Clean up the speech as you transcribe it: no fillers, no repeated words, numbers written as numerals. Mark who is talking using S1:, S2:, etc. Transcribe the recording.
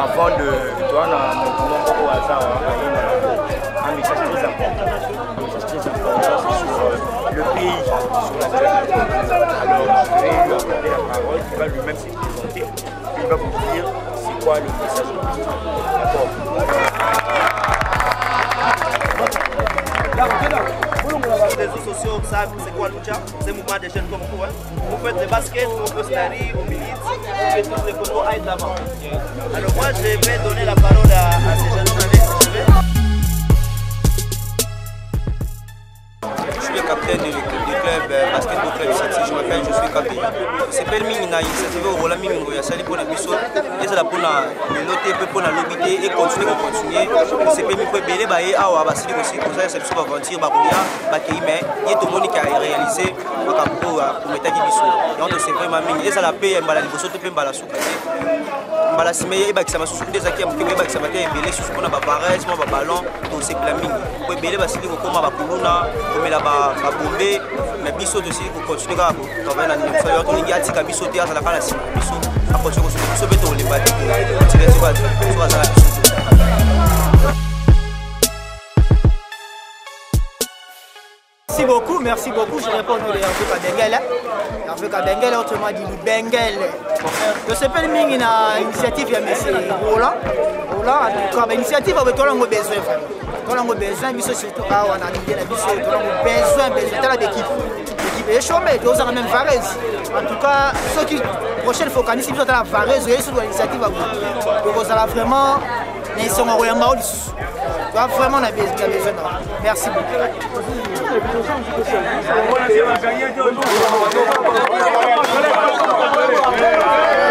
S1: avant de toi dans mon au hasard, un message très important. Un message très important sur le pays, sur la terre. Alors je vais lui accorder la parole, il va lui-même se présenter, il va vous dire c'est quoi le message. D'accord.
S2: Les réseaux sociaux savent c'est quoi Lucha, c'est un mouvement de jeunes comme vous. Vous faites le basket, vous faites la rue, vous militez, vous faites tous les photos à l'avant. Alors moi je vais donner la parole à ces jeunes hommes avec ce chevet.
S3: Je suis le capitaine du club basketball club City, je m'appelle, je suis capitaine. C'est pas le mingi initiative au Roland Mingo, il y a ça pour la biso, et ça pour la loter, pour la lobité et continuer. C'est pas mi peut belé baé à wa basili aussi comme ça c'est sur aventure barouya bakei mais il est tout monde qui a réalisé pour mettre qui biso. Donc c'est vraiment mingi et ça la paye mbala liboso to pe mbala suka. Mbala simeye e bakisa masusu des aki amke e bakisa mate belé susu pona ba barrage mo ba ballon to c'est plein mingi. Pour belé basili ko koma ba kuluna, ko mela ba bombe mais biso aussi pour continuer à travailler dans l'émission. Il y a tout qui a tika biso te à la fin la biso à continuer biso beto les bâti pour tirer sur la biso.
S4: Merci beaucoup. Je réponds au nom de Hervé Kabengele. Hervé Kabengele, autrement dit Bengele. Je sais pas le ming une initiative de M. Roland. Roland, en tout cas, l'initiative avec toi, on a besoin. On a besoin, surtout quand on a besoin d'équipe. L'équipe est chômée, on a même Varese. En tout cas, ceux qui prochaine fois qu'on ici, on a la Varese, et sur l'initiative à vous. Donc, on a vraiment, ils sont en royaume maudit. Vraiment, on a besoin. Merci beaucoup.
S1: Voilà, c'est